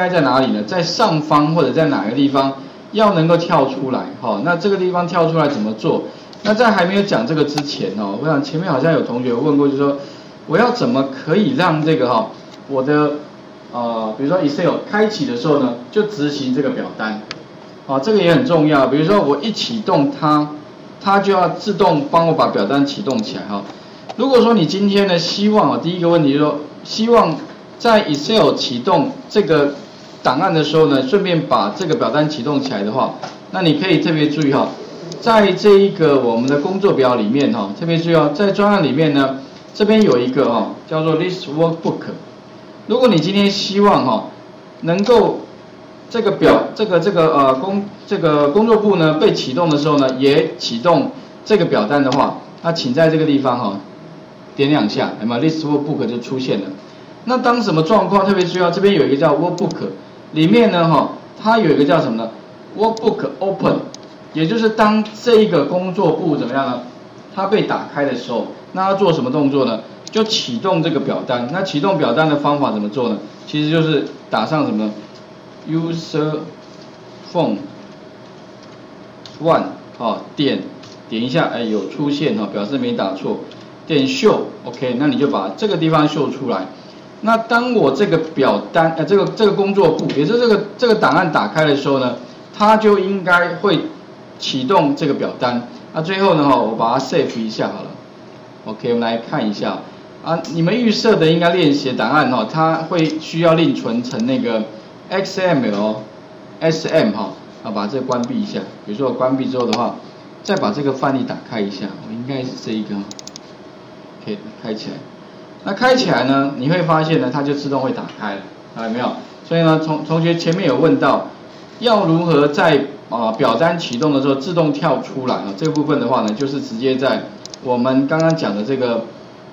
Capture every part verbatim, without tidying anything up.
该在哪里呢？在上方或者在哪个地方要能够跳出来？哈，那这个地方跳出来怎么做？那在还没有讲这个之前哦，我想前面好像有同学问过，就是说我要怎么可以让这个哈我的呃，比如说 Excel 开启的时候呢，就执行这个表单，啊，这个也很重要。比如说我一启动它，它就要自动帮我把表单启动起来哈。如果说你今天呢希望啊，第一个问题就是说希望在 Excel 启动这个档案的时候呢，顺便把这个表单启动起来的话，那你可以特别注意哈，在这一个我们的工作表里面哈，特别注意哦，在专案里面呢，这边有一个哈叫做 List Workbook。如果你今天希望哈能够这个表这个这个呃工这个工作簿呢被启动的时候呢，也启动这个表单的话，那请在这个地方哈点两下，那么 List Workbook 就出现了。那当什么状况特别需要？这边有一个叫 Workbook， 里面呢哈它有一个叫什么呢 ？Workbook Open， 也就是当这一个工作簿怎么样呢？它被打开的时候，那要做什么动作呢？就启动这个表单。那启动表单的方法怎么做呢？其实就是打上什么呢 ？User Form One 啊，点点一下，哎，有出现哈，表示没打错。点 Show，OK， 那你就把这个地方秀出来。那当我这个表单，呃，这个这个工作簿，也就是这个这个档案打开的时候呢，它就应该会启动这个表单。那最后呢，哈，我把它 save 一下好了。OK， 我们来看一下。啊，你们预设的应该练习的档案哈，它会需要另存成那个 X M L、S M 哈，啊，把这个关闭一下。比如说我关闭之后的话，再把这个范例打开一下，我应该是这一个 ，OK， 开起来。那开起来呢，你会发现呢，它就自动会打开了，啊，有没有？所以呢，同同学前面有问到，要如何在啊、呃、表单启动的时候自动跳出来啊？这个部分的话呢，就是直接在我们刚刚讲的这个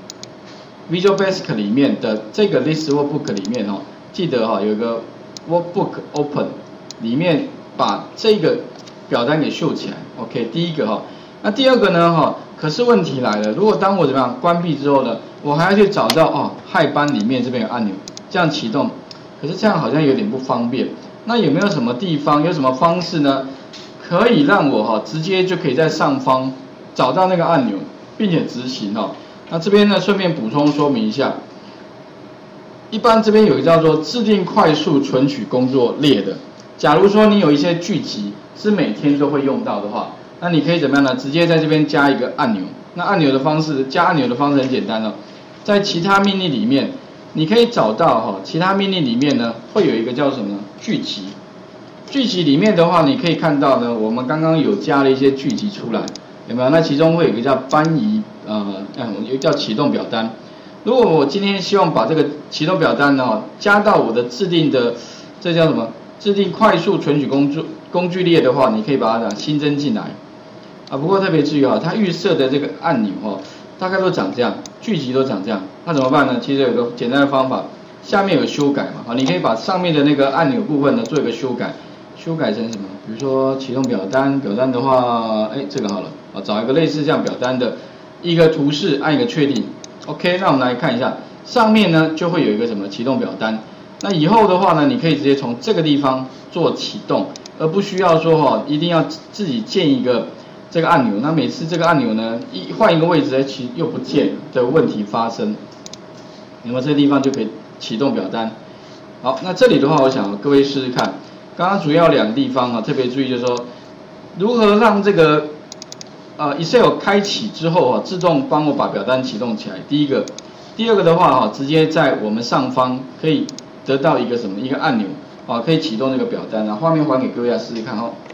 Visual Basic 里面的这个 List Workbook 里面哦，记得哈、哦、有一个 Workbook Open， 里面把这个表单给秀起来。OK， 第一个哈、哦，那第二个呢哈、哦，可是问题来了，如果当我怎么样关闭之后呢，我还要去找到哦害班里面这边有按钮，这样启动，可是这样好像有点不方便。那有没有什么地方有什么方式呢，可以让我哈、哦、直接就可以在上方找到那个按钮，并且执行哈、哦？那这边呢，顺便补充说明一下，一般这边有一个叫做制定快速存取工作列的。假如说你有一些剧集是每天都会用到的话，那你可以怎么样呢？直接在这边加一个按钮。那按钮的方式，加按钮的方式很简单哦，在其他命令里面，你可以找到哈、哦，其他命令里面呢会有一个叫什么呢？剧集。剧集里面的话，你可以看到呢，我们刚刚有加了一些剧集出来。有没有？那其中会有一个叫搬移，呃，嗯，有一个叫启动表单。如果我今天希望把这个启动表单呢加到我的制定的，这叫什么？制定快速存取工具工具列的话，你可以把它新增进来。啊，不过特别注意啊，它预设的这个按钮哦，大概都长这样，剧集都长这样。那怎么办呢？其实有个简单的方法，下面有修改嘛，啊，你可以把上面的那个按钮部分呢做一个修改。修改成什么？比如说启动表单，表单的话，哎，这个好了，啊，找一个类似这样表单的一个图示，按一个确定 ，OK， 那我们来看一下，上面呢就会有一个什么启动表单。那以后的话呢，你可以直接从这个地方做启动，而不需要说哈、哦，一定要自己建一个这个按钮。那每次这个按钮呢，一换一个位置，哎，其又不见的问题发生，那么这个地方就可以启动表单。好，那这里的话，我想各位试试看。刚刚主要两个地方啊，特别注意就是说，如何让这个呃 Excel 开启之后啊，自动帮我把表单启动起来。第一个，第二个的话哈、啊，直接在我们上方可以得到一个什么一个按钮啊，可以启动这个表单啊。画面还给各位来试试看哈、哦。